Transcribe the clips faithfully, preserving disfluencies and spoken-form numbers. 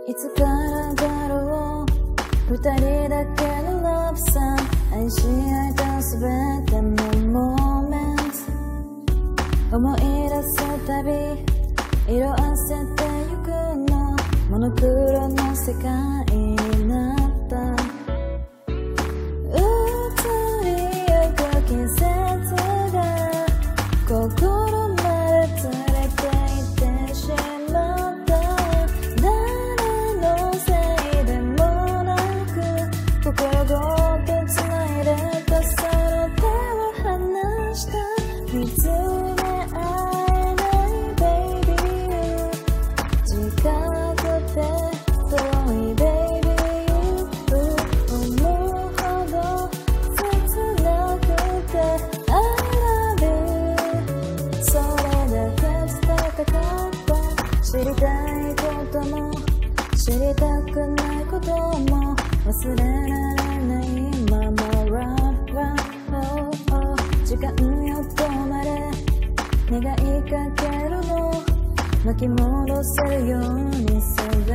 いつからだろう二人だけのラブさ愛し合えたすべてのモーメント思い出すたび色あせてゆくのモノクロの世界になった移りゆく季節が心まで連れて行ってしまった誰のせいでもなく心ごとつないでたその手を離した見つめ合えない Baby You 近くて遠い Baby You 思うほど切なくて I love you それだけ伝えたかった知りたいことも知りたくないことも忘れられないまま Run, run, oh, oh 時間よ止まれ願いかけるの巻き戻せるように全て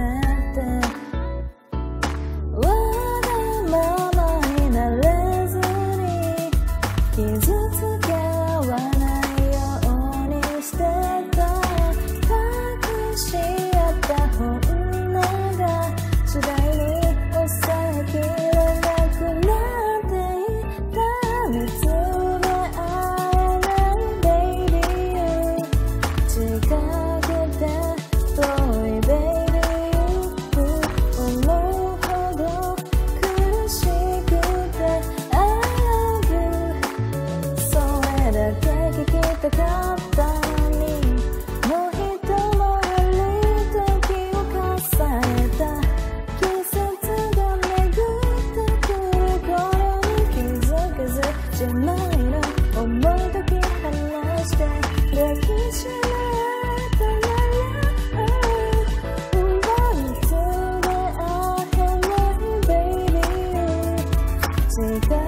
わがままになれずに傷つけ合わないようにしてた隠し合った本音が次第に抑えきれなくなっていった見つめ合えない Baby You 近くて遠い Baby You 思うほど苦しくて I love you それだけ聞きたかったのにもう一もより時を重ねた季節が巡ってくる頃に気づかずじまいの思い解き離して抱きしめたなら見つめ合えない Baby You 近